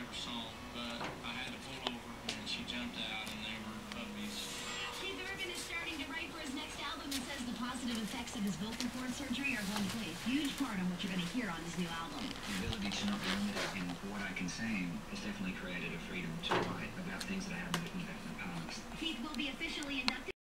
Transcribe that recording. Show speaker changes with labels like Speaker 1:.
Speaker 1: favorite song, but I had to pull over and she jumped out and they were puppies.
Speaker 2: Keith Urban is starting to write for his next album and says the positive effects of his vocal cord surgery are going to play a huge part on what you're going to hear on his new album.
Speaker 3: The ability to not be limited in what I can sing has definitely created a freedom to write about things that I haven't written about in the past.
Speaker 2: Keith will be officially inducted